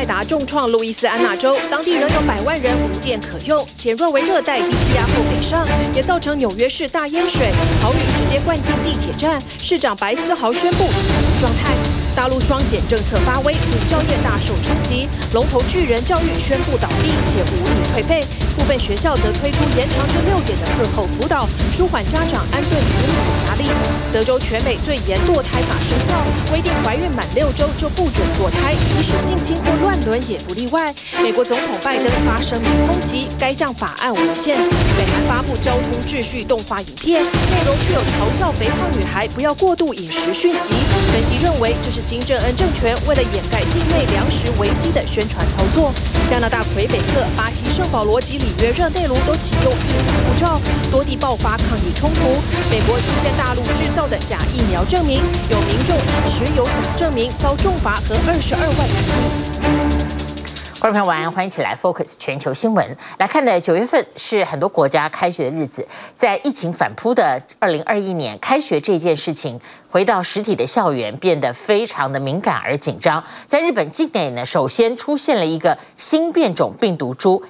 达重创路易斯安那州，当地仍有100万人无电可用。减弱为热带低气压后北上，也造成纽约市大淹水，豪雨直接灌进地铁站。市长白思豪宣布紧急状态。大陆双减政策发威，补教业大受冲击。龙头巨人教育宣布倒闭，且无力退费。部分学校则推出延长至6点的课后辅导，舒缓家长安顿子女的压力。德州全美最严堕胎法生效，规定怀孕满6周就不准堕胎，即使性侵或乱伦也不例外。美国总统拜登发声明抨击该项法案违宪。北韩发布交通秩序动画影片，内容具有嘲笑肥胖女孩不要过度饮食讯息。分析认为，这是金正恩政权为了掩盖境内粮食危机的宣传操作。加拿大魁北克、巴西圣保罗及里约热内卢都启用疫苗护照，多地爆发抗议冲突。美国出现大陆制造的假疫苗证明，有民众因持有假证明遭重罚和22万人民。 观众朋友晚安，欢迎起来 Focus 全球新闻。来看的9月份是很多国家开学的日子，在疫情反扑的2021年，开学这件事情回到实体的校园变得非常的敏感而紧张。在日本境内呢，首先出现了一个新变种病毒株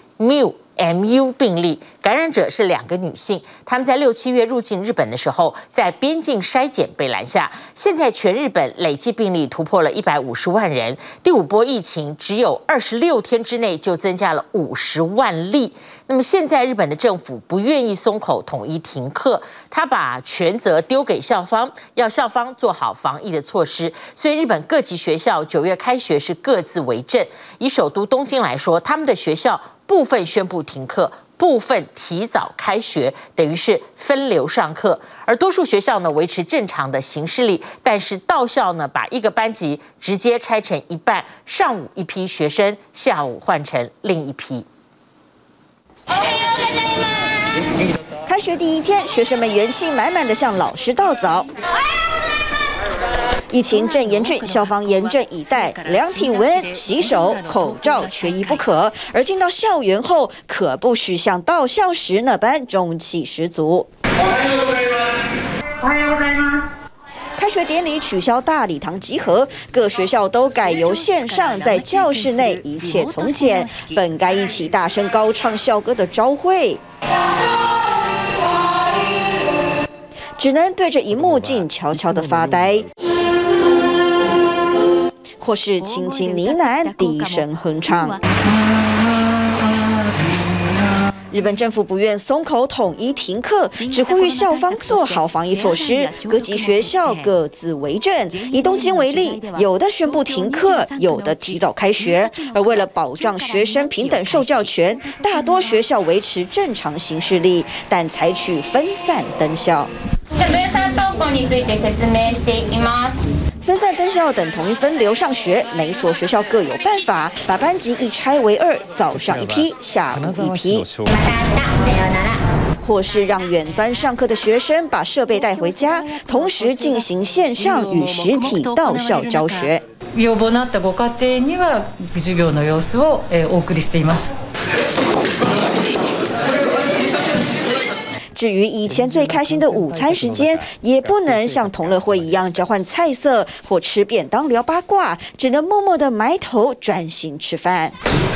MU 病例，感染者是2个女性，她们在6、7月入境日本的时候，在边境筛检被拦下。现在全日本累计病例突破了150万人，第5波疫情只有26天之内就增加了50万例。那么现在日本的政府不愿意松口，统一停课，他把全责丢给校方，要校方做好防疫的措施。所以日本各级学校9月开学是各自为政。以首都东京来说，他们的学校部分宣布停课，部分提早开学，等于是分流上课。而多数学校呢维持正常的行事历，但是到校呢把一个班级直接拆成一半，上午一批学生，下午换成另一批。 开学第1天，学生们元气满满的向老师道早。疫情正严峻，校方严阵以待，量体温、洗手、口罩缺一不可。而进到校园后，可不许像到校时那般中气十足。开学典礼取消大礼堂集合，各学校都改由线上，在教室内一切从简。本该一起大声高唱校歌的朝会，只能对着荧幕静悄悄地发呆，或是轻轻呢喃、低声哼唱。日本政府不愿松口，统一停课，只呼吁校方做好防疫措施。各级学校各自为政。以东京为例，有的宣布停课，有的提早开学。而为了保障学生平等受教权，大多学校维持正常行事历，但采取分散登校。分散登校等同于分流上学，每所学校各有办法，把班级一拆为2，早上一批，下午一批，或是让远端上课的学生把设备带回家，同时进行线上与实体到校教学。 要望のあったご家庭には授業の様子をお送りしています。 至于以前最开心的午餐时间，也不能像同乐会一样交换菜色或吃便当聊八卦，只能默默地埋头专心吃饭。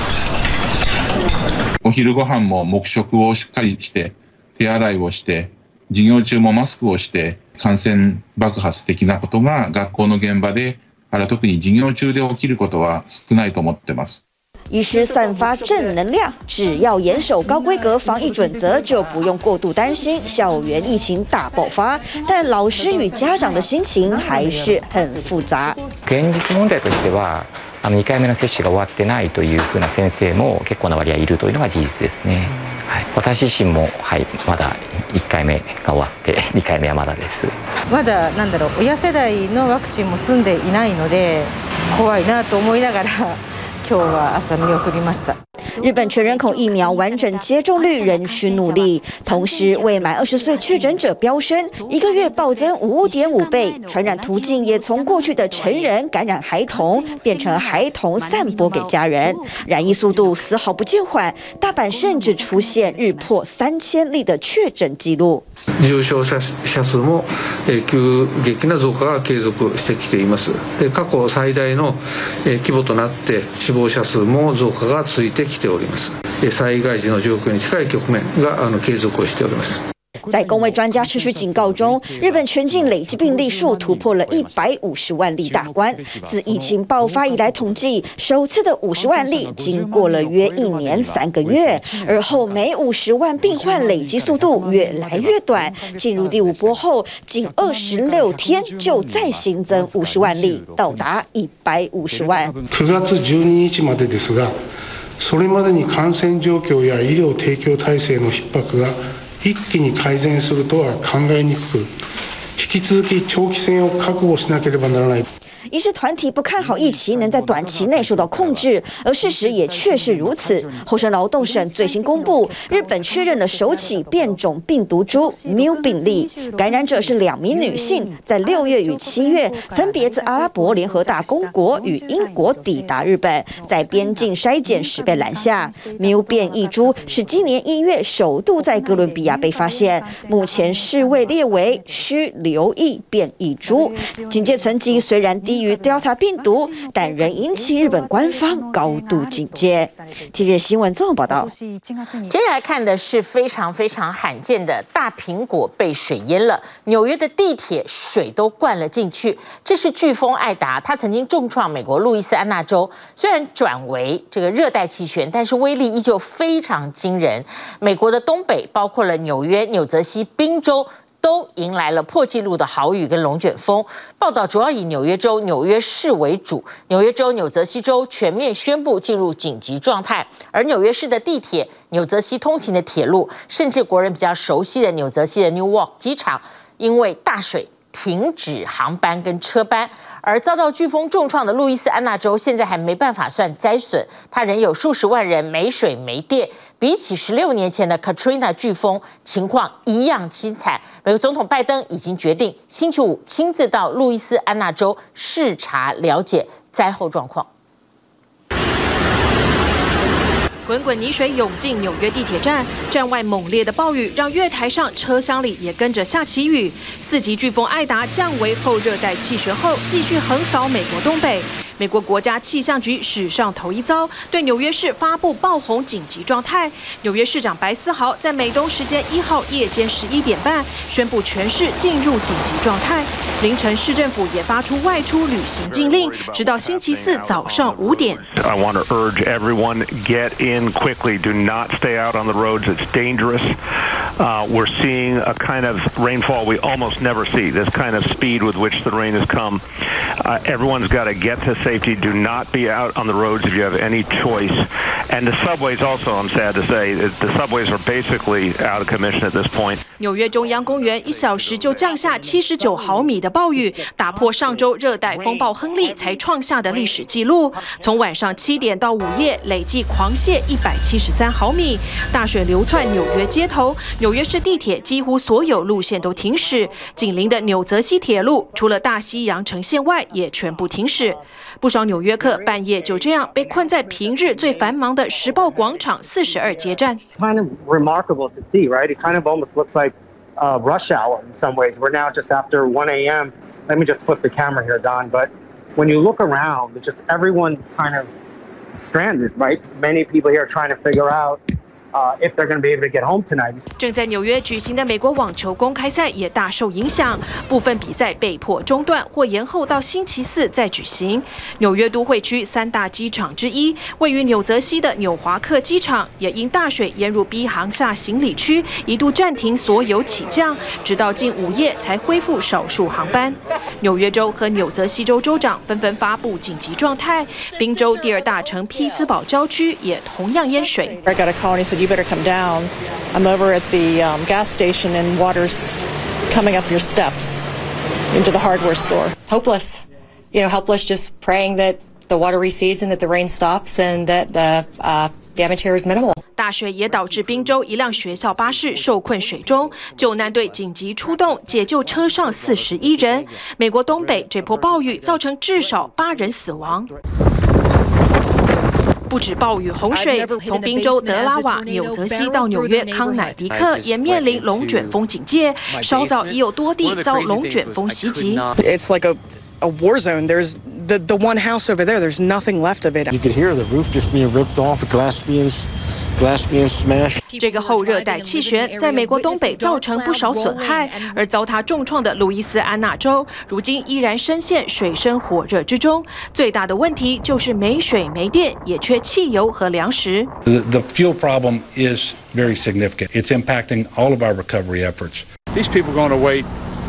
お昼ご飯も黙食をしっかりして、手洗いをして、授業中もマスクをして、感染爆発的なことが学校の現場で、特に授業中で起きることは少ないと思ってます。 医师散发正能量，只要严守高规格防疫准则，就不用过度担心校园疫情大爆发。但老师与家长的心情还是很复杂。 現実問題としては、2回目の接種が終わってないというふうな先生も結構な割合いるというのが事実ですね。私自身もまだ1回目が終わって2回目はまだです。 まだ親世代のワクチンも済んでいないので怖いなと思いながら。今日は朝見送りました。 日本全人口疫苗完整接种率仍需努力，同时未满20岁确诊者飙升，1个月暴增5.5倍，传染途径也从过去的成人感染孩童，变成孩童散播给家人，染疫速度丝毫不见缓，大阪甚至出现日破3000例的确诊记录。 重症者数も急激な増加が継続してきています。過去最大の規模となって死亡者数も増加が続いてきております。災害時の状況に近い局面が継続をしております。 在公卫专家持续警告中，日本全境累计病例数突破了150万例大关。自疫情爆发以来统计，首次的50万例经过了约1年3个月，而后每50万病患累积速度越来越短。进入第5波后，仅26天就再新增50万例，到达150万。 9月12日までですが、それまでに感染状況や医療提供体制の逼迫が一気に改善するとは考えにくく、引き続き長期戦を覚悟しなければならない。 医师团体不看好疫情能在短期内受到控制，而事实也确实如此。厚生劳动省最新公布，日本确认了首起变种病毒株 Mu 病例，感染者是2名女性，在6月与7月分别自阿拉伯联合大公国与英国抵达日本，在边境筛检时被拦下。Mu 变异株是今年1月首度在哥伦比亚被发现，目前世卫列为需留意变异株，警戒层级虽然低于 Delta 病毒，但仍引起日本官方高度警戒。TVB 新闻综合报道。 接下来看的是非常非常罕见的大苹果被水淹了，纽约的地铁水都灌了进去。这是飓风艾达，它曾经重创美国路易斯安那州，虽然转为这个热带气旋，但是威力依旧非常惊人。美国的东北，包括了纽约、纽泽西、宾州， 都迎来了破纪录的豪雨跟龙卷风。报道主要以纽约州、纽约市为主，纽约州、纽泽西州全面宣布进入紧急状态，而纽约市的地铁、纽泽西通勤的铁路，甚至国人比较熟悉的纽泽西的 Newark 机场，因为大水 停止航班跟车班，而遭到飓风重创的路易斯安那州现在还没办法算灾损，它仍有数十万人没水没电，比起16年前的 Katrina 飓风情况一样凄惨。美国总统拜登已经决定星期5亲自到路易斯安那州视察了解灾后状况。 滚滚泥水涌进纽约地铁站，站外猛烈的暴雨让月台上、车厢里也跟着下起雨。4级飓风艾达降为后热带气旋后，继续横扫美国东北。美国国家气象局史上头一遭，对纽约市发布爆洪紧急状态。纽约市长白思豪在美东时间1号夜间11点半宣布全市进入紧急状态。凌晨，市政府也发出外出旅行禁令，直到星期4早上5点。 I want to urge everyone get in quickly. Do not stay out on the roads. It's dangerous. We're seeing a kind of rainfall we almost never see. This kind of speed with which the rain has come. Everyone's got to get to safety. Do not be out on the roads if you have any choice. And the subways also, I'm sad to say, the subways are basically out of commission at this point. 纽约中央公园1小时就降下79毫米的暴雨，打破上周热带风暴亨利才创下的历史纪录。从晚上7点到午夜，累计狂泻173毫米，大水流窜纽约街头。纽约市地铁几乎所有路线都停驶，紧邻的纽泽西铁路除了大西洋城线外，也全部停驶。不少纽约客半夜就这样被困在平日最繁忙的时报广场42街站。 Kind of remarkable to see, right? It kind of almost looks like rush hour in some ways. We're now just after 1 a.m. Let me just flip the camera here, Don. But when you look around, it's just everyone kind of stranded, right? Many people here are trying to figure out if they're going to be able to get home tonight. 正在纽约举行的美国网球公开赛也大受影响，部分比赛被迫中断或延后到星期4再举行。纽约都会区3大机场之一，位于纽泽西的纽华克机场也因大水淹入 B 航厦行李区，一度暂停所有起降，直到近午夜才恢复少数航班。纽约州和纽泽西州州长纷纷发布紧急状态，宾州第2大城匹兹堡郊区也同样淹水。 I got a call and he said, "You better come down. I'm over at the gas station and water's coming up your steps into the hardware store." Hopeless, helpless, just praying that the water recedes and that the rain stops and that the damage here is minimal. 大水也导致宾州一辆学校巴士受困水中，救难队紧急出动解救车上41人。美国东北这波暴雨造成至少8人死亡。不不止暴雨洪水，从宾州德拉瓦、纽泽西到纽约康乃狄克也面临龙卷风警戒，稍早已有多地遭龙卷风袭击。 It's like a war zone. There's the one house over there. There's nothing left of it. You could hear the roof just being ripped off, the glass being smashed. 这个后热带气旋在美国东北造成不少损害，而糟蹋重创的路易斯安那州，如今依然深陷水深火热之中。最大的问题就是没水没电，也缺汽油和粮食。 The fuel problem is very significant. It's impacting all of our recovery efforts. These people are going to wait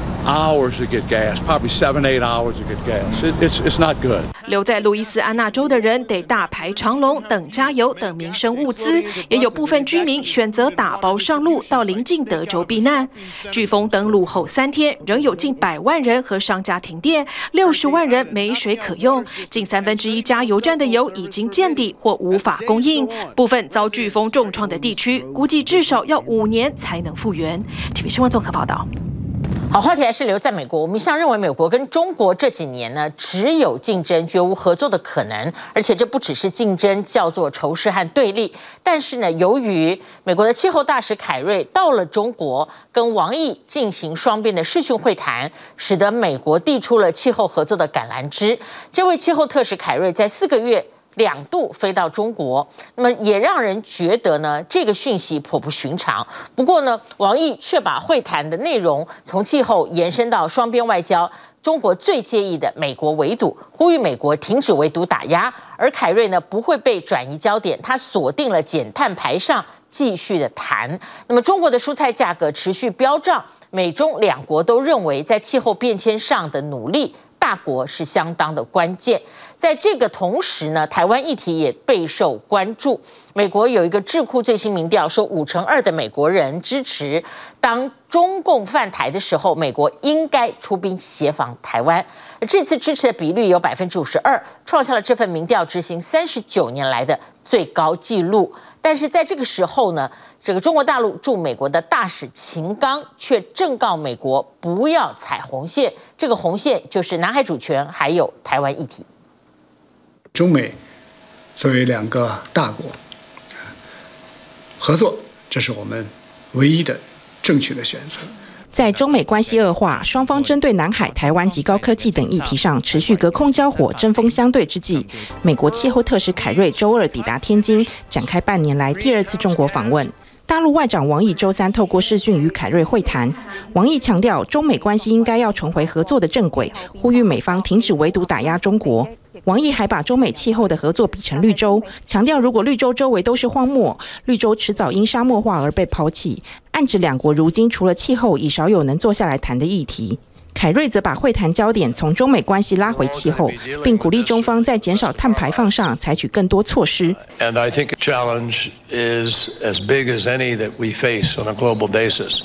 hours to get gas, probably 7-8 hours to get gas. It's not good. 留在路易斯安那州的人得大排长龙等加油等民生物资，也有部分居民选择打包上路到邻近德州避难。飓风登陆后3天，仍有近100万人和商家停电，60万人没水可用，近1/3加油站的油已经见底或无法供应。部分遭飓风重创的地区，估计至少要5年才能复原。TV 新闻综合报道。 好，话题还是留在美国。我们一向认为美国跟中国这几年呢，只有竞争，绝无合作的可能。而且这不只是竞争，叫做仇视和对立。但是呢，由于美国的气候大使凯瑞到了中国，跟王毅进行双边的视讯会谈，使得美国递出了气候合作的橄榄枝。这位气候特使凯瑞在4个月2度飞到中国，那么也让人觉得呢，这个讯息颇不寻常。不过呢，王毅却把会谈的内容从气候延伸到双边外交，中国最介意的美国围堵，呼吁美国停止围堵打压。而凯瑞呢，不会被转移焦点，他锁定了减碳排上，继续的谈。那么中国的蔬菜价格持续飙涨，美中2国都认为在气候变迁上的努力，大国是相当的关键。在这个同时呢，台湾议题也备受关注。美国有一个智库最新民调说，52%的美国人支持当中共犯台的时候，美国应该出兵协防台湾。这次支持的比率有52%，创下了这份民调执行39年来的最高纪录。但是在这个时候呢，这个中国大陆驻美国的大使秦刚却正告美国不要踩红线，这个红线就是南海主权还有台湾议题。 中美作为2个大国合作，这是我们唯一的正确的选择。 在中美关系恶化，双方针对南海、台湾及高科技等议题上持续隔空交火、针锋相对之际，美国气候特使凯瑞周2抵达天津，展开半年来第2次中国访问。大陆外长王毅周3透过视讯与凯瑞会谈，王毅强调中美关系应该要重回合作的正轨，呼吁美方停止围堵打压中国。王毅还把中美气候的合作比成绿洲，强调如果绿洲周围都是荒漠，绿洲迟早因沙漠化而被抛弃，暗指2国如今除了气候，已少有能坐下来谈的议题。凯瑞则把会谈焦点从中美关系拉回气候，并鼓励中方在减少碳排放上采取更多措施。 And I think a challenge is as big as any that we face on a global basis.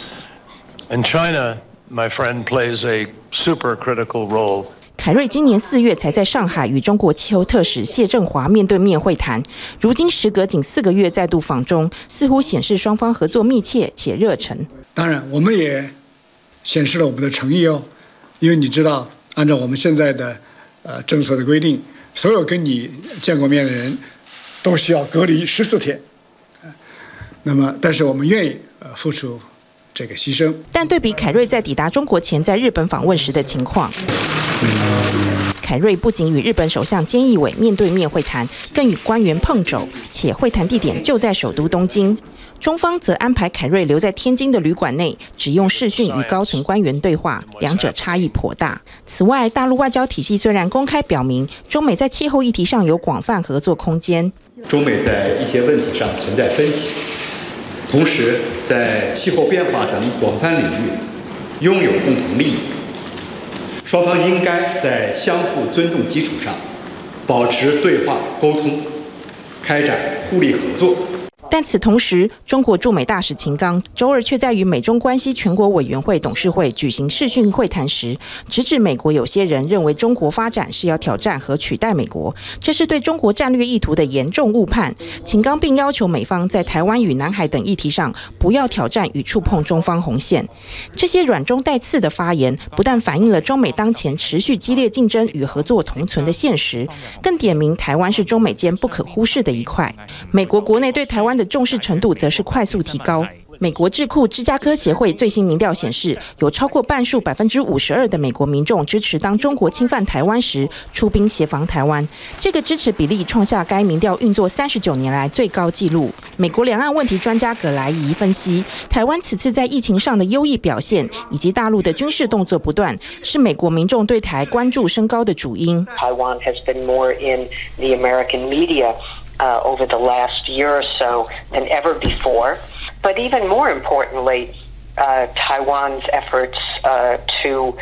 And China, my friend, plays a super critical role. 凯瑞今年4月才在上海与中国气候特使谢振华面对面会谈，如今时隔仅4个月再度访中，似乎显示双方合作密切且热忱。 当然，我们也显示了我们的诚意哦，因为你知道，按照我们现在的政策的规定，所有跟你见过面的人都需要隔离14天。那么，但是我们愿意付出这个牺牲。 但对比凯瑞在抵达中国前在日本访问时的情况，凯瑞不仅与日本首相菅义伟面对面会谈，更与官员碰肘，且会谈地点就在首都东京。中方则安排凯瑞留在天津的旅馆内，只用视讯与高层官员对话，两者差异颇大。此外，大陆外交体系虽然公开表明中美在气候议题上有广泛合作空间， 中美在一些问题上存在分歧，同时在气候变化等广泛领域拥有共同利益。双方应该在相互尊重基础上，保持对话沟通，开展互利合作。 但但此同时，中国驻美大使秦刚周二却在与美中关系全国委员会董事会举行视讯会谈时，直指美国有些人认为中国发展是要挑战和取代美国，这是对中国战略意图的严重误判。秦刚并要求美方在台湾与南海等议题上不要挑战与触碰中方红线。这些软中带刺的发言，不但反映了中美当前持续激烈竞争与合作同存的现实，更点明台湾是中美间不可忽视的一块。美国国内对台湾的重视程度则是快速提高。美国智库芝加哥协会最新民调显示，有超过半数52%的美国民众支持当中国侵犯台湾时出兵协防台湾，这个支持比例创下该民调运作39年来最高纪录。美国两岸问题专家葛莱仪分析，台湾此次在疫情上的优异表现，以及大陆的军事动作不断，是美国民众对台关注升高的主因。 Taiwan has been more in the American media over the last year or so than ever before. But even more importantly, Taiwan's efforts to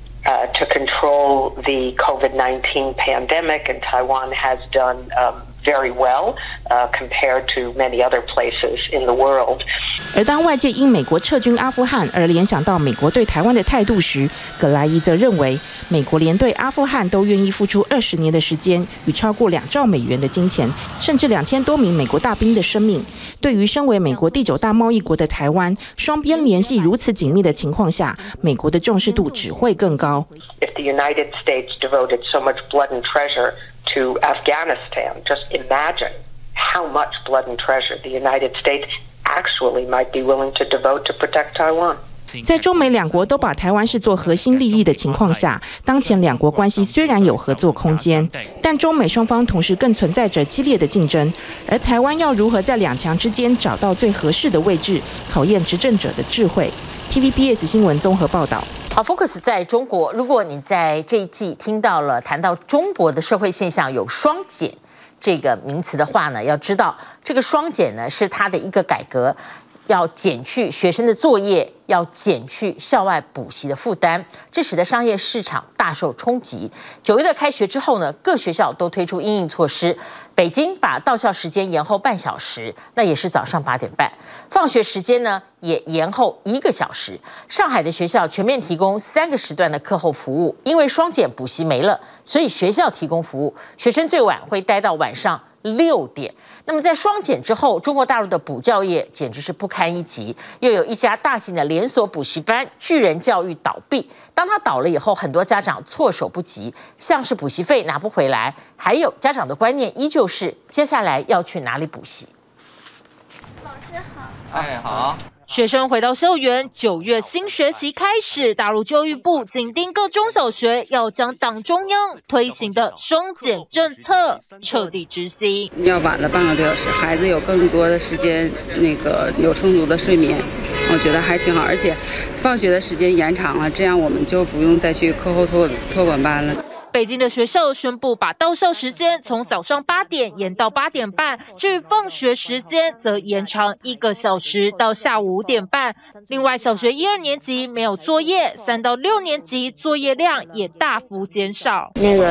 control the COVID-19 pandemic, and Taiwan has done very well compared to many other places in the world. 而当外界因美国撤军阿富汗而联想到美国对台湾的态度时，葛莱仪则认为，美国连对阿富汗都愿意付出20年的时间与超过2兆美元的金钱，甚至2000多名美国大兵的生命。对于身为美国第9大贸易国的台湾，双边联系如此紧密的情况下，美国的重视度只会更高。 If the United States devoted so much blood and treasure to Afghanistan, just imagine how much blood and treasure the United States actually might be willing to devote to protect Taiwan. 在中美两国都把台湾视作核心利益的情况下，当前两国关系虽然有合作空间，但中美双方同时更存在着激烈的竞争，而台湾要如何在两强之间找到最合适的位置，考验执政者的智慧。TVBS 新闻综合报道。 好 ，Focus 在中国。如果你在这一季听到了谈到中国的社会现象有双减这个名词的话呢，要知道这个双减呢是它的一个改革。要减去学生的作业，要减去校外补习的负担，这使得商业市场大受冲击。9月的开学之后呢，各学校都推出因应措施。北京把到校时间延后半小时，那也是早上8点半。放学时间呢也延后1个小时。上海的学校全面提供3个时段的课后服务，因为双减补习没了，所以学校提供服务，学生最晚会待到晚上6点。那么在双减之后，中国大陆的补教业简直是不堪一击，又有一家大型的连锁补习班巨人教育倒闭。当它倒了以后，很多家长措手不及，像是补习费拿不回来，还有家长的观念依旧是接下来要去哪里补习。 老师好。哎，好。 学生回到校园，9月新学期开始，大陆教育部紧盯各中小学，要将党中央推行的双减政策彻底执行。 要晚了半个多小时，孩子有更多的时间，有充足的睡眠，我觉得还挺好。而且，放学的时间延长了，这样我们就不用再去课后托管班了。 北京的学校宣布把到校时间从早上8点延到8点半，至于放学时间则延长1个小时到下午5点半。另外，小学1、2年级没有作业，3到6年级作业量也大幅减少。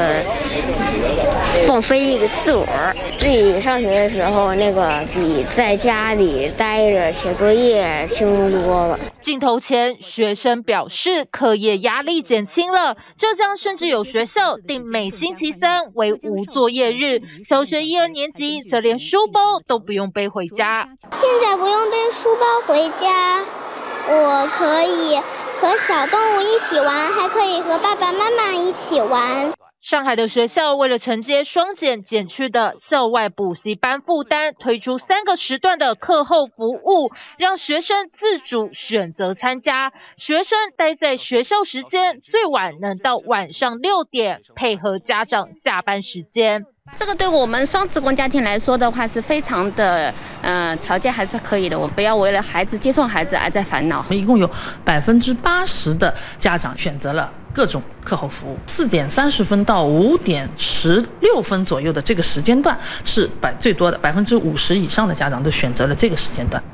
放飞一个自我，自己上学的时候，比在家里待着写作业轻松多了。 镜头前，学生表示课业压力减轻了。浙江甚至有学校定每星期3为无作业日，小学1、2年级则连书包都不用背回家。 现在不用背书包回家，我可以和小动物一起玩，还可以和爸爸妈妈一起玩。 上海的学校为了承接双减减去的校外补习班负担，推出3个时段的课后服务，让学生自主选择参加。学生待在学校时间最晚能到晚上6点，配合家长下班时间。 这个对我们双职工家庭来说的话是非常的，条件还是可以的。我不要为了接送孩子而在烦恼。 一共有80%的家长选择了各种课后服务，4点30分到5点16分左右的这个时间段是最多的，50%以上的家长都选择了这个时间段。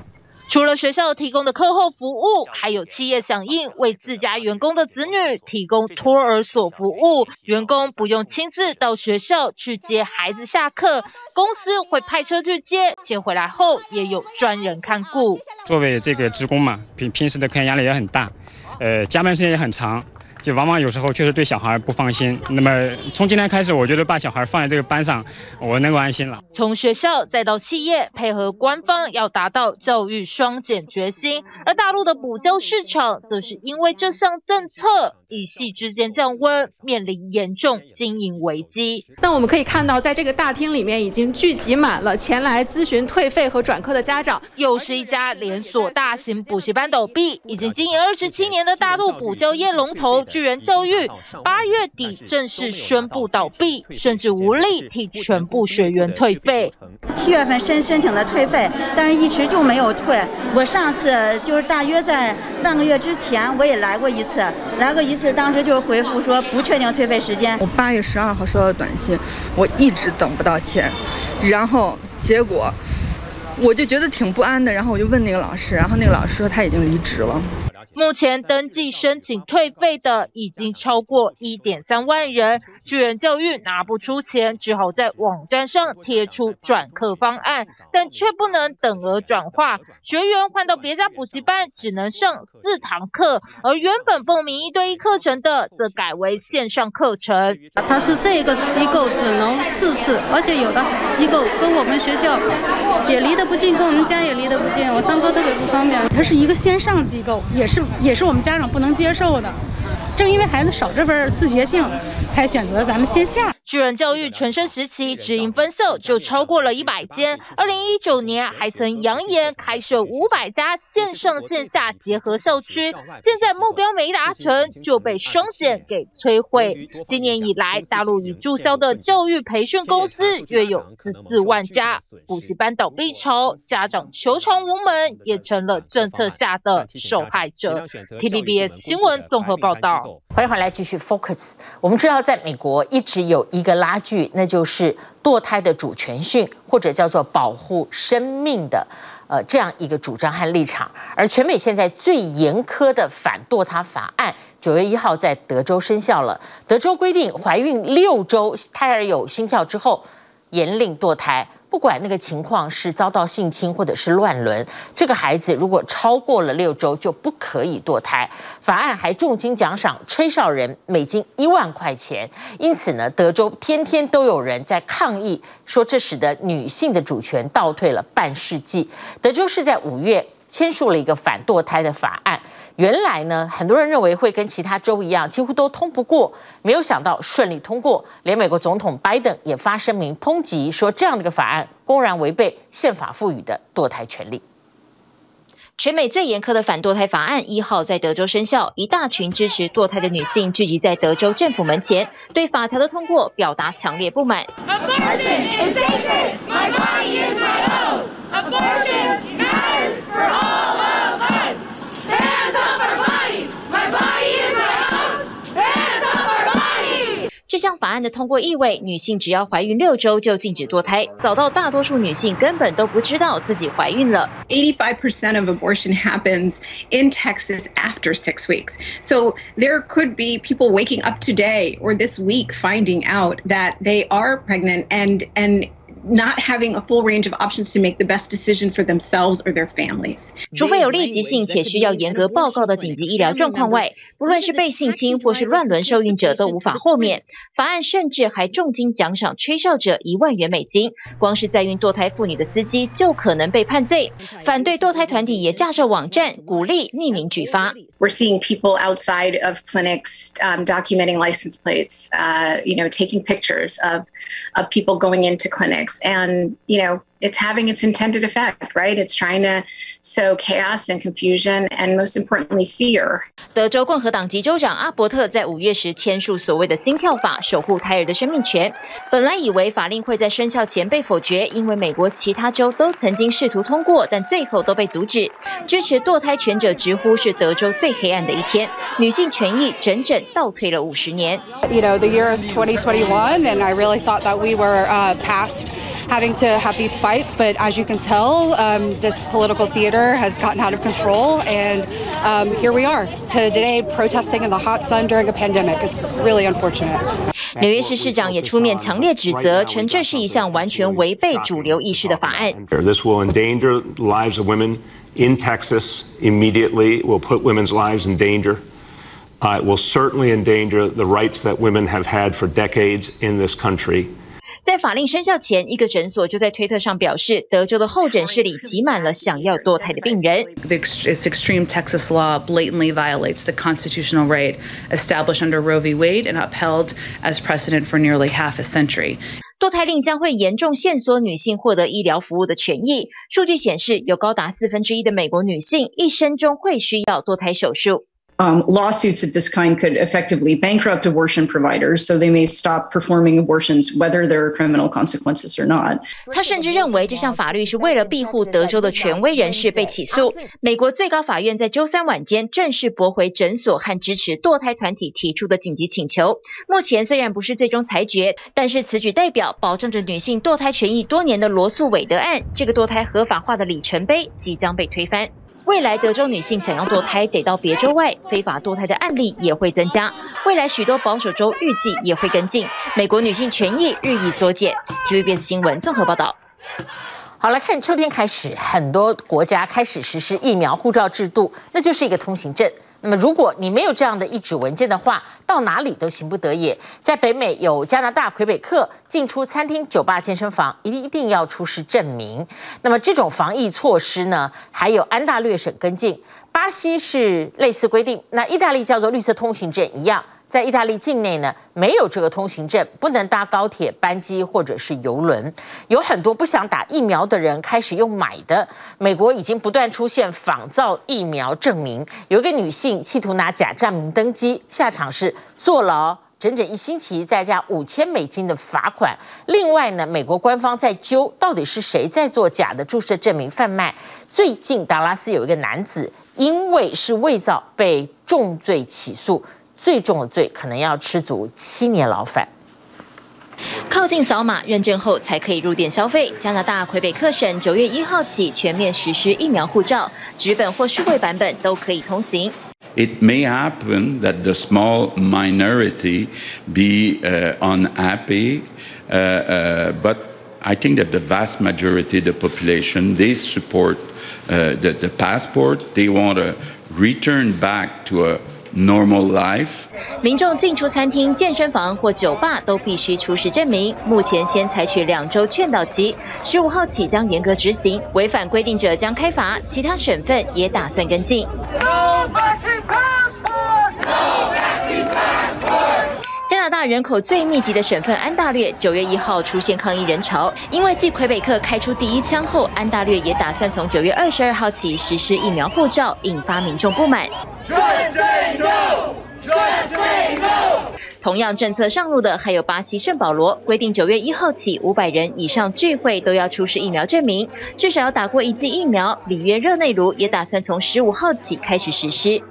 除了学校提供的课后服务，还有企业响应为自家员工的子女提供托儿所服务，员工不用亲自到学校去接孩子下课，公司会派车去接，接回来后也有专人看顾。 作为这个职工嘛，平时的课业压力也很大，加班时间也很长。就往往有时候确实对小孩不放心。那么从今天开始，我觉得把小孩放在这个班上，我能够安心了。 从学校再到企业，配合官方要达到教育双减决心，而大陆的补教市场则是因为这项政策一夕之间降温，面临严重经营危机。 那我们可以看到，在这个大厅里面已经聚集满了前来咨询退费和转课的家长。 又是一家连锁大型补习班倒闭，已经经营27年的大陆补教业龙头巨人教育，8月底正式宣布倒闭，甚至无力替全部学员退费。 7月份申请的退费，但是一直就没有退。我上次就是大约在半个月之前，我也来过一次，当时就回复说不确定退费时间。 我8月12号收到短信，我一直等不到钱，然后结果我就觉得挺不安的，然后我就问那个老师，然后那个老师说他已经离职了。 目前登记申请退费的已经超过1.3万人，巨人教育拿不出钱，只好在网站上贴出转课方案，但却不能等额转化，学员换到别家补习班只能上4堂课，而原本报名1对1课程的则改为线上课程。 它是这个机构只能4次，而且有的机构跟我们学校也离得不近，跟我们家也离得不近，我上课特别不方便。它是一个线上机构，也是我们家长不能接受的。正因为孩子少这份自觉性，才选择咱们线下。 巨人教育全盛时期，直营分校就超过了100间。2019年还曾扬言开设500家线上线下结合校区，现在目标没达成就被双减给摧毁。今年以来，大陆已注销的教育培训公司约有14万家，补习班倒闭潮，家长求偿无门，也成了政策下的受害者。TVBS 新闻综合报道。 欢迎回来继续 Focus。我们知道，在美国一直有一个拉锯，那就是堕胎的主权训，或者叫做保护生命的这样一个主张和立场。而全美现在最严苛的反堕胎法案9月1号在德州生效了。德州规定，怀孕6周，胎儿有心跳之后，严令堕胎。不管那个情况是遭到性侵或者是乱伦，这个孩子如果超过了6周就不可以堕胎。法案还重金奖赏吹哨人美金1万块钱。因此呢，德州天天都有人在抗议，说这使得女性的主权倒退了半世纪。德州是在5月签署了一个反堕胎的法案。原来呢，很多人认为会跟其他州一样，几乎都通不过，没有想到顺利通过。连美国总统拜登也发声明抨击，说这样的一个法案公然违背宪法赋予的堕胎权利。 全美最严苛的反堕胎法案1号在德州生效，一大群支持堕胎的女性聚集在德州政府门前，对法条的通过表达强烈不满。Abortion is sacred. My body is my own. Abortion matters for all of us. Hands off our bodies. My body is my own. Hands off our bodies. 这项法案的通过意味，女性只要怀孕6周就禁止堕胎，早到大多数女性根本都不知道自己怀孕了。 85% of abortion happens in Texas after 6 weeks. So there could be people waking up today or this week finding out that they are pregnant and not having a full range of options to make the best decision for themselves or their families. 除非有立即性且需要严格报告的紧急医疗状况外，不论是被性侵或是乱伦受孕者都无法豁免。法案甚至还重金奖赏吹哨者1万元美金，光是载运堕胎妇女的司机就可能被判罪。反对堕胎团体也架设网站，鼓励匿名举发。 We're seeing people outside of clinics documenting license plates, taking pictures of people going into clinics. And, it's having its intended effect, right? It's trying to sow chaos and confusion and most importantly, fear. 德州共和党籍州长阿伯特在5月时签署所谓的心跳法，守护胎儿的生命权。本来以为法令会在生效前被否决，因为美国其他州都曾经试图通过，但最后都被阻止。支持堕胎权者直呼是德州最黑暗的一天，女性权益整整倒退了50年。 The year is 2021, and I really thought that we were past having to have these fights. But as you can tell, this political theater has gotten out of control, and here we are today protesting in the hot sun during a pandemic. It's really unfortunate. 纽约市市长也出面强烈指责，称这是一项完全违背主流意识的法案。 This will endanger the lives of women in Texas immediately. Will put women's lives in danger. It will certainly endanger the rights that women have had for decades in this country. 在法令生效前，一个诊所就在推特上表示，德州的候诊室里挤满了想要堕胎的病人。 This extreme Texas law blatantly violates the constitutional right established under Roe v. Wade and upheld as precedent for nearly half a century. 堕胎令将会严重限缩女性获得医疗服务的权益。数据显示，有高达1/4的美国女性一生中会需要堕胎手术。 Lawsuits of this kind could effectively bankrupt abortion providers, so they may stop performing abortions, whether there are criminal consequences or not. 他甚至认为这项法律是为了庇护德州的权威人士被起诉。美国最高法院在周三晚间正式驳回诊所和支持堕胎团体提出的紧急请求。目前虽然不是最终裁决，但是此举代表保障着女性堕胎权益多年的罗诉韦德案，这个堕胎合法化的里程碑即将被推翻。未来德州女性想要堕胎得到别州外，非法堕胎的案例也会增加。未来许多保守州预计也会跟进，美国女性权益日益缩减。TVBS 新闻综合报道。 好，来看秋天开始，很多国家开始实施疫苗护照制度，那就是一个通行证。那么，如果你没有这样的一纸文件的话，到哪里都行不得也。在北美有加拿大魁北克进出餐厅、酒吧、健身房一定要出示证明。那么这种防疫措施呢，还有安大略省跟进，巴西是类似规定，那意大利叫做绿色通行证一样。在意大利境内呢，没有这个通行证，不能搭高铁、班机或者是邮轮。有很多不想打疫苗的人开始用买的。美国已经不断出现仿造疫苗证明，有一个女性企图拿假证明登机，下场是坐牢整整1星期，再加$5000的罚款。另外呢，美国官方在揪到底是谁在做假的注射证明贩卖。最近达拉斯有一个男子因为是伪造被重罪起诉。最重的罪可能要吃足7年牢饭。 靠近扫码认证后才可以入店消费。加拿大魁北克省9月1号起全面实施疫苗护照，纸本或数位版本都可以通行。 It may happen that the small minority be unhappy, but I think that the vast majority of the population, they support the passport. They want to return back to a normal life. 民众进出餐厅、健身房或酒吧都必须出示证明。目前先采取2周劝导期，15号起将严格执行，违反规定者将开罚。其他省份也打算跟进。加拿大人口最密集的省份安大略9月1号出现抗议人潮，因为继魁北克开出第1枪后，安大略也打算从9月22号起实施疫苗护照，引发民众不满。同样政策上路的还有巴西圣保罗，规定9月1号起500人以上聚会都要出示疫苗证明，至少要打过1剂疫苗。里约热内卢也打算从15号起开始实施。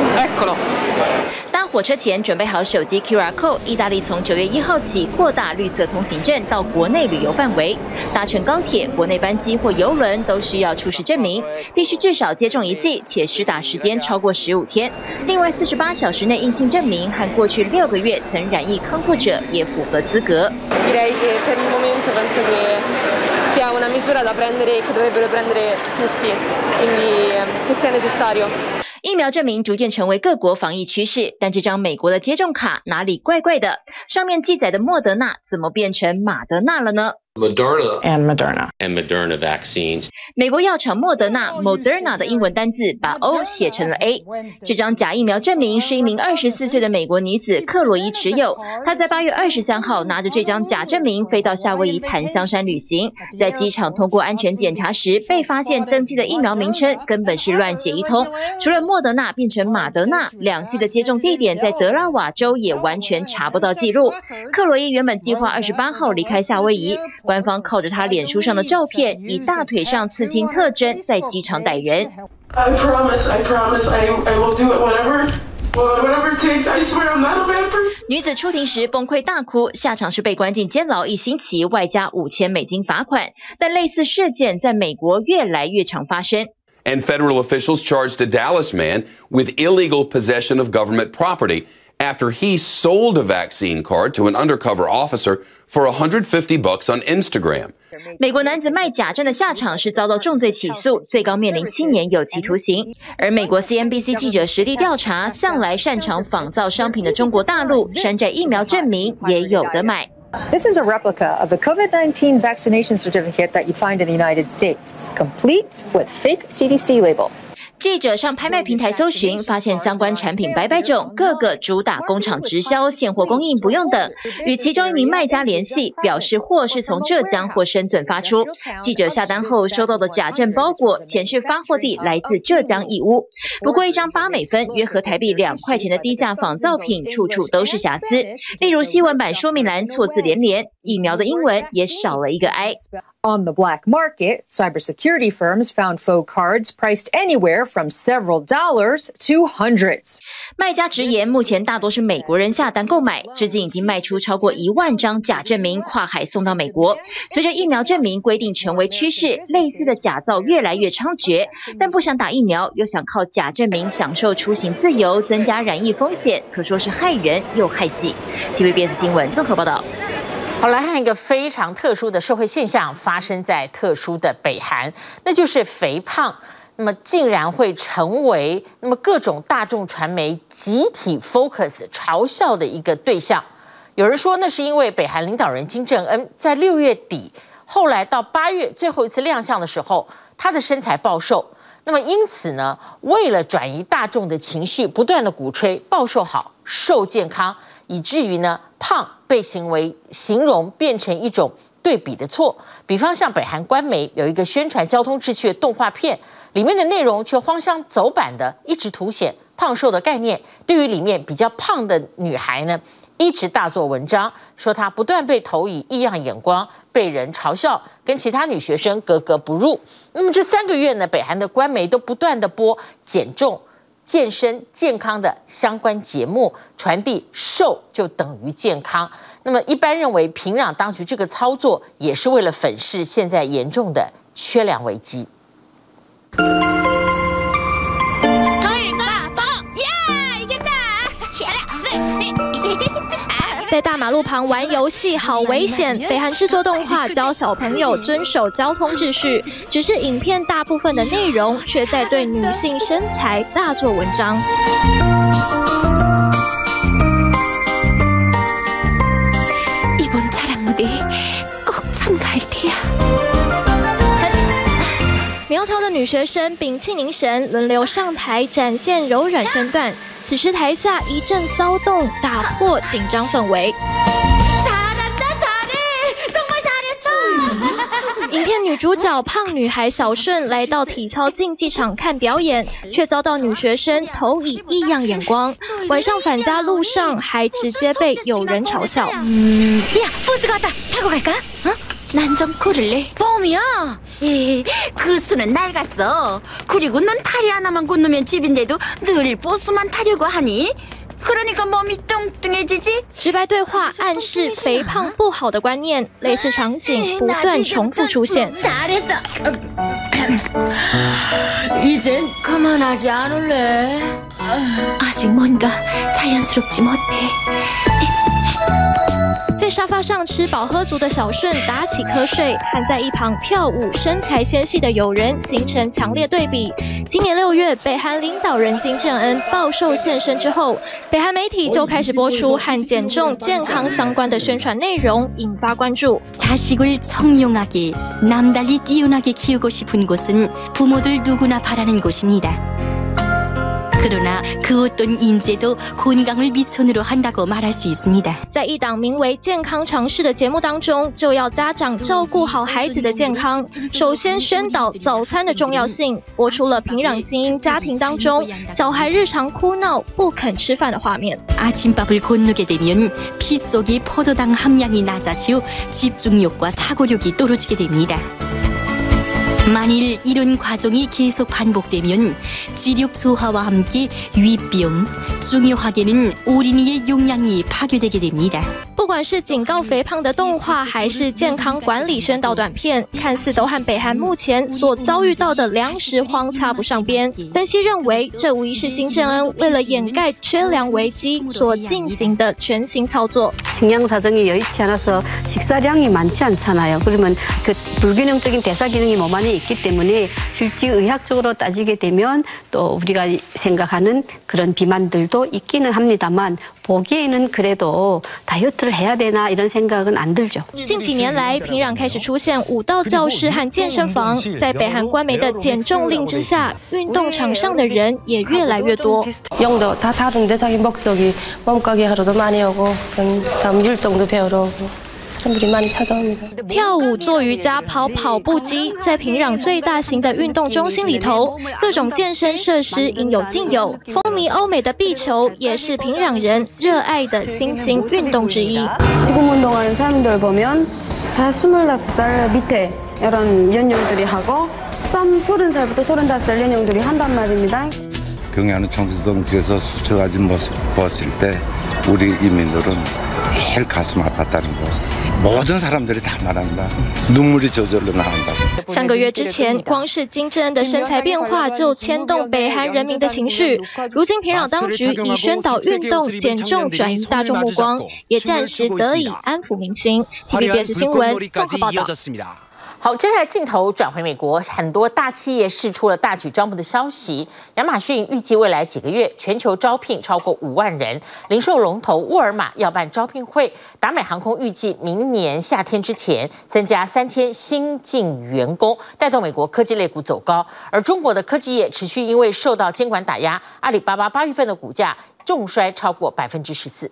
搭火车前准备好手机 QR Code。意大利从9月1号起扩大绿色通行证到国内旅游范围，搭乘高铁、国内班机或邮轮都需要出示证明，必须至少接种1剂，且施打时间超过15天。另外48小时内阴性证明和过去6个月曾染疫康复者也符合资格。 Direi che per il momento penso che sia una misura da prendere che dovrebbero prendere tutti, quindi che sia necessario. 疫苗证明逐渐成为各国防疫趋势，但这张美国的接种卡哪里怪怪的？上面记载的莫德纳怎么变成马德纳了呢 ？Moderna and Moderna vaccines. 美国药厂莫德纳 Moderna 的英文单字把 O 写成了 A。这张假疫苗证明是一名24岁的美国女子克洛伊持有。她在8月23号拿着这张假证明飞到夏威夷檀香山旅行，在机场通过安全检查时，被发现登记的疫苗名称根本是乱写一通。除了莫德纳变成马德纳，2剂的接种地点在德拉瓦州也完全查不到记录。克洛伊原本计划28号离开夏威夷。官方靠着他脸书上的照片，以大腿上刺青特征在机场逮人。 I promise, I will do it whatever it takes. I swear I'm not a bad person. 女子出庭时崩溃大哭，下场是被关进监牢1星期，外加$5000罚款。但类似事件在美国越来越常发生。 And federal officials charged a Dallas man with illegal possession of government property after he sold a vaccine card to an undercover officer for $150 on Instagram. 美国男子卖假证的下场是遭到重罪起诉，最高面临7年有期徒刑。而美国 CNBC 记者实地调查，向来擅长仿造商品的中国大陆，山寨疫苗证明也有得买。 This is a replica of the COVID-19 vaccination certificate that you find in the United States, complete with fake CDC label. 记者上拍卖平台搜寻，发现相关产品百百种，各个主打工厂直销、现货供应不用等。与其中一名卖家联系，表示货是从浙江或深圳发出。记者下单后收到的假证包裹显示发货地来自浙江义乌，不过一张8美分（约合台币2块钱）的低价仿造品，处处都是瑕疵。例如西文版说明栏错字连连，疫苗的英文也少了一个 I。 On the black market, cybersecurity firms found faux cards priced anywhere from several dollars to hundreds. 卖家直言，目前大多是美国人下单购买，至今已经卖出超过1万张假证明，跨海送到美国。随着疫苗证明规定成为趋势，类似的假造越来越猖獗。但不想打疫苗，又想靠假证明享受出行自由，增加染疫风险，可说是害人又害己。TVBS 新闻综合报道。 好，来看一个非常特殊的社会现象，发生在特殊的北韩，那就是肥胖。那么竟然会成为各种大众传媒集体 focus 嘲笑的一个对象。有人说，那是因为北韩领导人金正恩在6月底，后来到8月最后一次亮相的时候，他的身材暴瘦。那么因此呢，为了转移大众的情绪，不断的鼓吹暴瘦好、瘦健康，以至于呢，胖被形容变成一种对比的错。比方像北韩官媒有一个宣传交通秩序的动画片，里面的内容却荒腔走板的一直凸显胖瘦的概念，对于里面比较胖的女孩呢，一直大做文章，说她不断被投以异样眼光，被人嘲笑，跟其他女学生格格不入。那么这3个月呢，北韩的官媒都不断的播减重、健身、健康的相关节目，传递瘦就等于健康。那么一般认为，平壤当局这个操作也是为了粉饰现在严重的缺粮危机。 在大马路旁玩游戏好危险！北韩制作动画教小朋友遵守交通秩序，只是影片大部分的内容却在对女性身材大做文章。 이번 촬영 무대 꼭 참가할 테야。 苗条的女学生屏气凝神，轮流上台展现柔软身段。此时台下一阵骚动，打破紧张氛围。影片女主角胖女孩小顺来到体操竞技场看表演，却遭到女学生投以异样眼光。晚上返家路上还直接被有人嘲笑。 야, 버스가 왔다. 타고 갈까? 난 좀 고를래. 봄이야. 그 수는 낡았어. 그리고 넌 다리 하나만 건너면 집인데도 늘 버스만 타려고 하니? 그러니까 몸이 뚱뚱해지지? 直白对话暗示肥胖不好的观念，类似场景不断重复出现。 잘했어. 이젠 그만하지 않을래? 아직 뭔가 자연스럽지 못해. 在沙发上吃饱喝足的小顺打起瞌睡，和在一旁跳舞身材纤细的友人形成强烈对比。今年6月，北韩领导人金正恩暴瘦现身之后，北韩媒体就开始播出和减重健康相关的宣传内容，引发关注。 자식을 청룡하게 남달리 뛰어나게 키우고 싶은 곳은 부모들 누구나 바라는 곳입니다. 그러나 그 어떤 인재도 건강을 미천으로 한다고 말할 수 있습니다. 在一档名为《健康常识》的节目当中，就要家长照顾好孩子的健康。首先宣导早餐的重要性，播出了平壤精英家庭当中小孩日常哭闹不肯吃饭的画面。 아침밥을 건너게 되면 피 속의 포도당 함량이 낮아지어 집중력과 사고력이 떨어지게 됩니다. 만일 이런 과정이 계속 반복되면 지력 저하와 함께 유입병, 중요하게는 어린이의 영양이 파괴되게 됩니다. 不管是警告肥胖的动画，还是健康管理宣导短片，看似都和北韩目前所遭遇到的粮食荒擦不上边。分析认为，这无疑是金正恩为了掩盖缺粮危机所进行的全新操作。 식량 사정이 여의치 않아서 식사량이 많지 않잖아요. 그러면 그 불균형적인 대사 기능이 몸 안에 있기 때문에 실제 의학적으로 따지게 되면 또 우리가 생각하는 그런 비만들도 있기는 합니다만 보기에는 그래도 다이어트를 해야 되나 이런 생각은 안 들죠. 近几年来，平壤开始出现武道教室和健身房，在北韩官媒的减重令之下，运动场上的人也越来越多。 영도 다 다른데 자기 목적이 몸가게 하러도 많이 오고 다음 율동도 배우러 오고. 跳舞、做瑜伽、跑步机，在平壤最大型的运动中心里头，各种健身设施应有尽有。风靡欧美的壁球也是平壤人热爱的新兴运动之一。 지금 운동하는 사람들 보면 다 25살 밑에 이런 연령들이 하고 좀 30살부터 35살 연령들이 한단 말입니다. 평양은 청주동 뒤에서 스쳐가진 모습 보았을 때 우리 이민들은 제일 가슴 아팠다는 거. 모든 사람들이 다 말한다. 눈물이 저절로 나온다. 3个月之前，光是金正恩的身材变化就牵动北韩人民的情绪。如今平壤当局以宣导运动减重转移大众目光，也暂时得以安抚民心。TVBS 新闻综合报道。 好，接下来镜头转回美国，很多大企业释出了大举招募的消息。亚马逊预计未来几个月全球招聘超过5万人，零售龙头沃尔玛要办招聘会，达美航空预计明年夏天之前增加3000新进员工，带动美国科技类股走高。而中国的科技业持续因为受到监管打压，阿里巴巴8月份的股价重摔超过14%。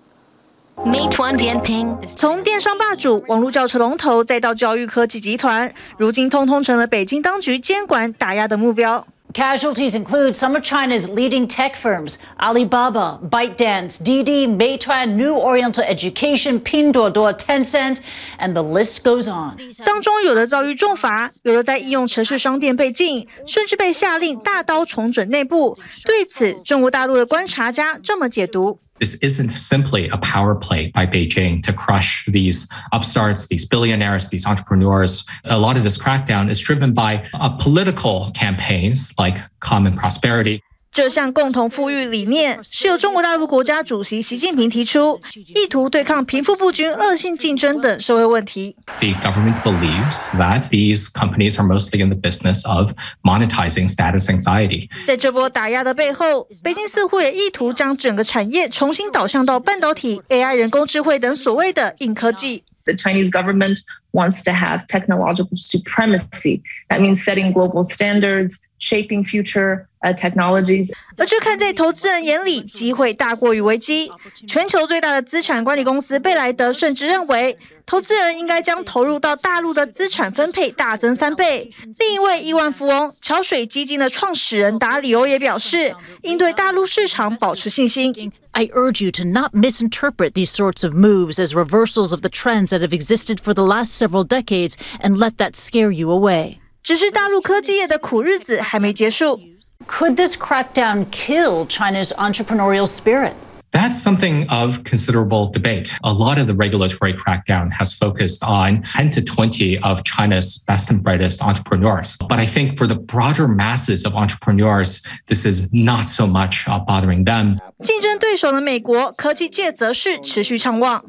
从电商霸主、网络轿车龙头，再到教育科技集团，如今通通成了北京当局监管打压的目标。 Casualties include some of China's leading tech firms, Alibaba, ByteDance, Didi, Meituan, New Oriental Education, Pinduoduo, Tencent, and the list goes on. 当中有的遭遇重罚，有的在应用程式商店被禁，甚至被下令大刀重整内部。对此，中国大陆的观察家这么解读。 This isn't simply a power play by Beijing to crush these upstarts, these billionaires, these entrepreneurs. A lot of this crackdown is driven by political campaigns like Common Prosperity. 这项共同富裕理念是由中国大陆国家主席习近平提出，意图对抗贫富不均、恶性竞争等社会问题。 The government believes that these companies are mostly in the business of monetizing status anxiety. 在这波打压的背后，北京似乎也意图将整个产业重新导向到半导体、AI、人工智慧等所谓的硬科技。 The Chinese government wants to have technological supremacy. That means setting global standards, shaping future technologies. 而这看在投资人眼里，机会大过于危机。全球最大的资产管理公司贝莱德甚至认为，投资人应该将投入到大陆的资产分配大增3倍。另一位亿万富翁桥水基金的创始人达里欧也表示，应对大陆市场保持信心。 I urge you to not misinterpret these sorts of moves as reversals of the trends that have existed for the last several decades and let that scare you away. 只是大陆科技业的苦日子还没结束。 Could this crackdown kill China's entrepreneurial spirit? That's something of considerable debate. A lot of the regulatory crackdown has focused on 10 to 20 of China's best and brightest entrepreneurs. But I think for the broader masses of entrepreneurs, this is not so much bothering them. 竞争对手的美国科技界则是持续畅旺。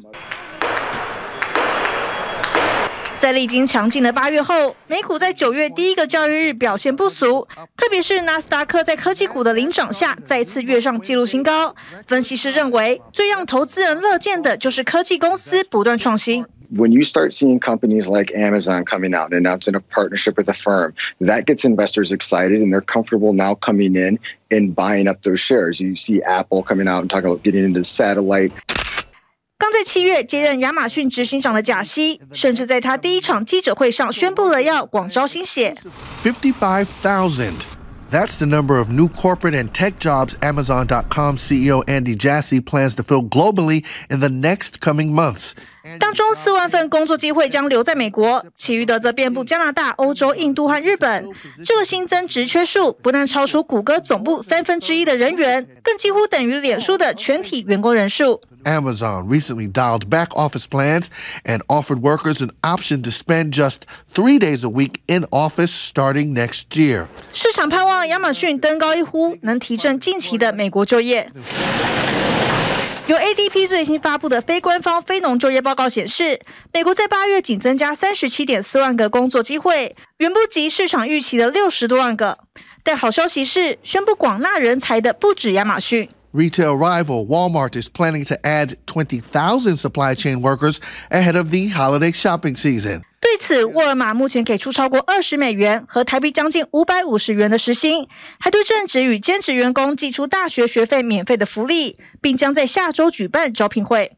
在历经强劲的8月后，美股在9月第一个交易日表现不俗，特别是纳斯达克在科技股的领涨下再次跃上纪录新高。分析师认为，最让投资人乐见的就是科技公司不断创新。 When you start seeing companies like Amazon coming out and announcing a partnership with a firm, that gets investors excited and they're comfortable now coming in and buying up those shares. You see Apple coming out and talking about getting into satellite. 刚在7月接任亚马逊执行长的贾西，甚至在他第一场记者会上宣布了要广招新血。 55,000. That's the number of new corporate and tech jobs Amazon.com CEO Andy Jassy plans to fill globally in the next coming months. 当中4万份工作机会将留在美国，其余的则遍布加拿大、欧洲、印度和日本。这个新增职缺数不但超出谷歌总部1/3的人员，更几乎等于脸书的全体员工人数。 Amazon recently dialed back office plans and offered workers an option to spend just 3 days a week in office starting next year. 市场盼望亚马逊登高一呼，能提振近期的美国就业。由 ADP 最新发布的非官方非农就业报告显示，美国在8月仅增加37.4万个工作机会，远不及市场预期的60多万个。但好消息是，宣布广纳人才的不止亚马逊。 Retail rival Walmart is planning to add 20,000 supply chain workers ahead of the holiday shopping season. 对此，沃尔玛目前给出超过$20和台币将近550元的时薪，还对正职与兼职员工寄出大学学费免费的福利，并将在下周举办招聘会。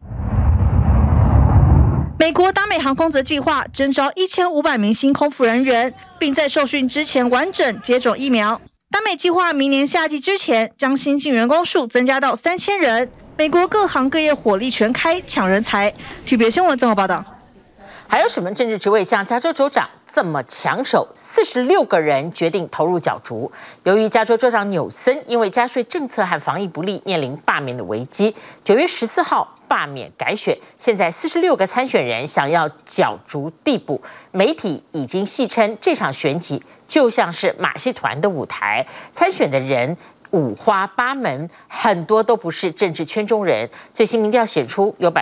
美国达美航空则计划征招1500名新空服人员，并在受训之前完整接种疫苗。达美计划明年夏季之前将新进员工数增加到3000人。美国各行各业火力全开抢人才。TVB 新闻综合报道。 还有什么政治职位像加州州长这么抢手？46个人决定投入角逐。由于加州州长纽森因为加税政策和防疫不力，面临罢免的危机。9月14号罢免改选，现在46个参选人想要角逐地补。媒体已经戏称这场选举就像是马戏团的舞台，参选的人五花八门，很多都不是政治圈中人。最新民调显出，有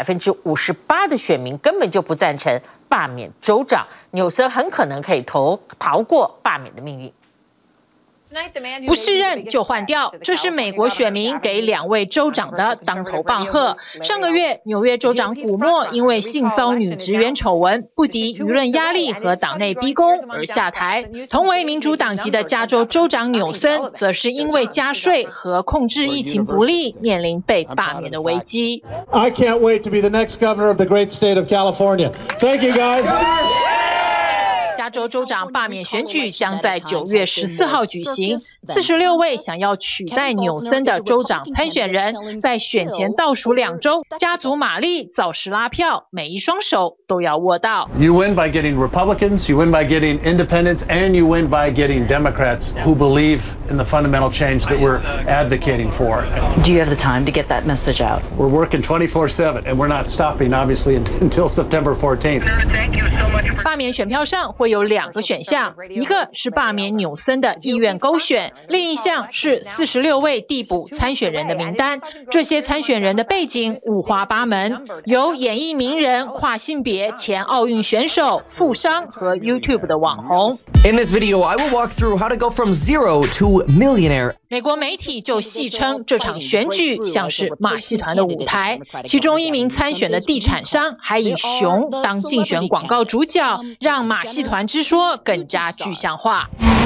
58%的选民根本就不赞成罢免州长，纽森很可能可以逃过罢免的命运。 不适任就换掉，这是美国选民给2位州长的当头棒喝。上个月，纽约州长古默因为性骚女职员丑闻，不敌舆论压力和党内逼宫而下台。同为民主党籍的加州州长纽森，则是因为加税和控制疫情不力，面临被罢免的危机。 I can't wait to be the next governor of the great state of California. Thank you, guys. 加州州长罢免选举将在9月14号举行，46位想要取代纽森的州长参选人，在选前倒数2周，加足马力造势拉票，每一双手都要握到。 You win by getting Republicans, you win by getting independents, and you win by getting Democrats who believe in the fundamental change that we're advocating for. Do you have the time to get that message out? We're working 24/7, and we're not stopping, obviously, until September 14th. 罢免选票上会有2个选项，一个是罢免纽森的意愿勾选，另一项是46位递补参选人的名单。这些参选人的背景五花八门，有演艺名人、跨性别、前奥运选手、富商和 YouTube 的网红。 In this video, I will walk through how to go from zero to millionaire. 美国媒体就戏称这场选举像是马戏团的舞台，其中一名参选的地产商还以熊当竞选广告主角，让马戏团之说更加具象化。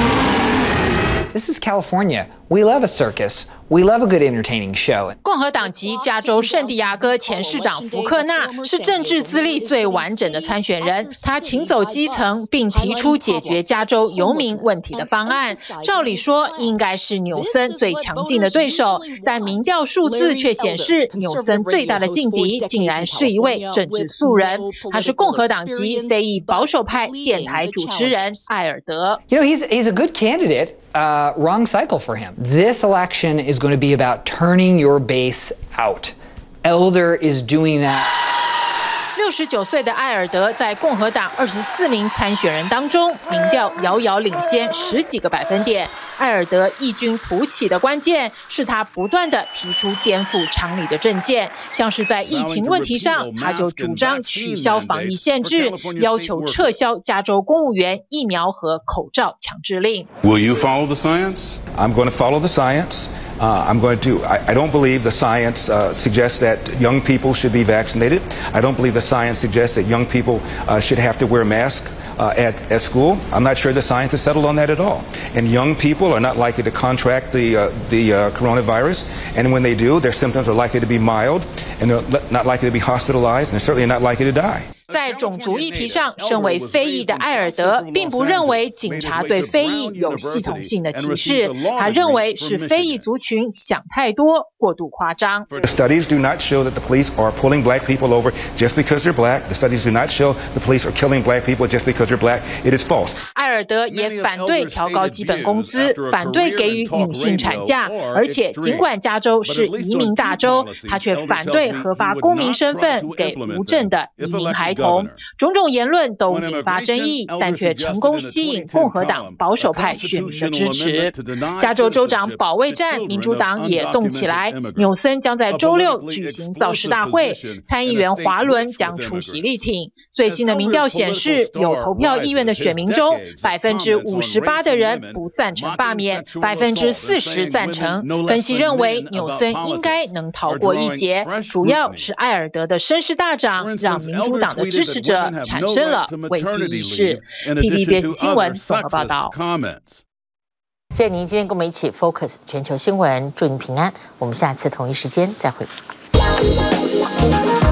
This is California. We love a circus. We love a good entertaining show. 共和党籍加州圣地亚哥前市长福克纳是政治资历最完整的参选人，他勤走基层，并提出解决加州游民问题的方案。照理说应该是纽森最强劲的对手，但民调数字却显示纽森最大的劲敌竟然是一位政治素人，他是共和党籍非裔保守派电台主持人艾尔德。 You know, he's a good candidate. Wrong cycle for him. This election is going to be about turning your base out. Elder is doing that. 69岁的艾尔德在共和党24名参选人当中，民调遥遥领先10几个百分点。艾尔德异军突起的关键是他不断地提出颠覆常理的政见，像是在疫情问题上，他就主张取消防疫限制，要求撤销加州公务员疫苗和口罩强制令。 Will you follow the science? I'm going to follow the science. I don't believe the science suggests that young people should be vaccinated. I don't believe the science suggests that young people should have to wear masks at school. I'm not sure the science is settled on that at all. And young people are not likely to contract the coronavirus. And when they do, their symptoms are likely to be mild, and they're not likely to be hospitalized, and they're certainly not likely to die. 在种族议题上，身为非裔的艾尔德并不认为警察对非裔有系统性的歧视，他认为是非裔族群想太多、过度夸张。 The studies do not show that the police are pulling black people over just because they're black. The studies do not show the police are killing black people just because they're black. It is false. 艾尔德也反对调高基本工资，反对给予女性产假，而且尽管加州是移民大州，他却反对核发公民身份给无证的移民孩童。种种言论都引发争议，但却成功吸引共和党保守派选民的支持。加州州长保卫战，民主党也动起来。纽森将在周六举行造势大会，参议员华伦将出席力挺。最新的民调显示，有投票意愿的选民中，58%的人不赞成罢免，40%赞成。分析认为，纽森应该能逃过一劫，主要是艾尔德的声势大涨，让民主党的支持者产生了危机意识。TVBS 新闻综合报道。 谢谢您今天跟我们一起 Focus 全球新闻，祝您平安。我们下次同一时间再会。